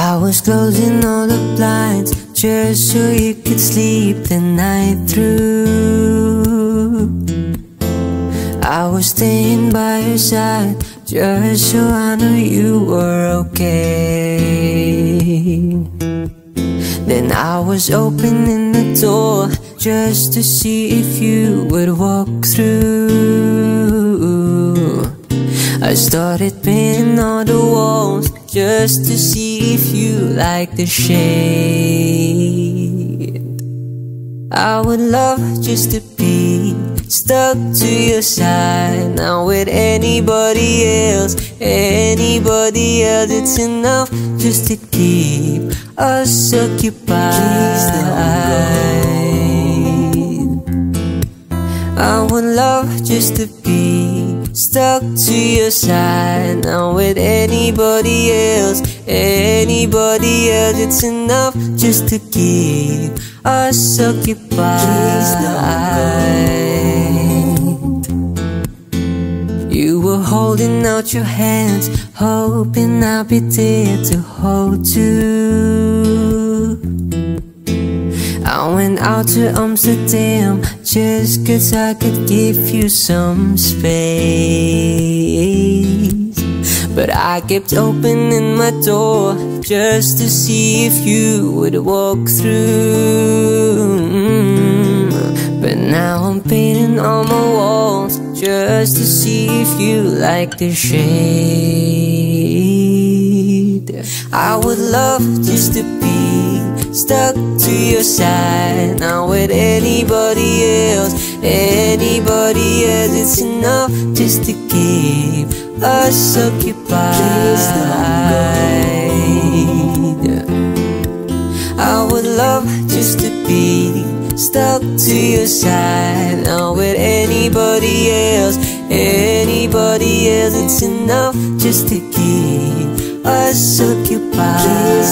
I was closing all the blinds just so you could sleep the night through. I was staying by your side just so I knew you were okay. Then I was opening the door just to see if you would walk through. I started painting all the walls just to see if you like the shade. I would love just to be stuck to your side. Now with anybody else, it's enough just to keep us occupied. I would love just to be stuck to your side. Now with anybody else, it's enough just to keep us occupied. You were holding out your hands, hoping I'll be there to hold you. I went out to Amsterdam just 'cause I could give you some space. But I kept opening my door just to see if you would walk through. But now I'm painting on my walls just to see if you like the shade. I would love just to be stuck to your side. Now with anybody else, it's enough just to keep us occupied. I would love just to be stuck to your side. Now with anybody else, it's enough just to keep us occupied.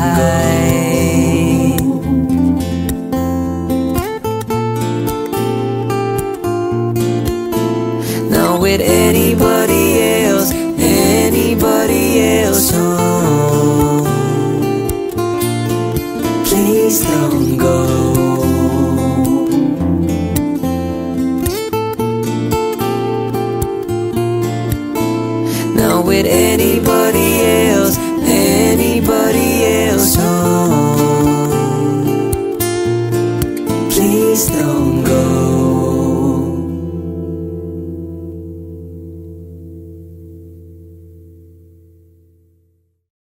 Now with anybody else, oh, please don't go. Now with anybody else, oh, please don't go.